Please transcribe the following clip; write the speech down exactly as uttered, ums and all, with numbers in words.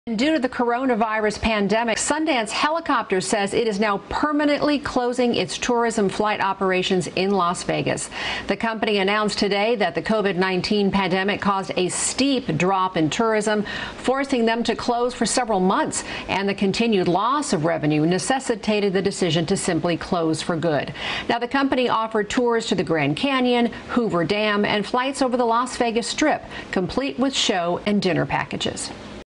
Due to the coronavirus pandemic, Sundance Helicopters says it is now permanently closing its tourism flight operations in Las Vegas. The company announced today that the COVID nineteen pandemic caused a steep drop in tourism, forcing them to close for several months, and the continued loss of revenue necessitated the decision to simply close for good. Now, the company offered tours to the Grand Canyon, Hoover Dam, and flights over the Las Vegas Strip, complete with show and dinner packages.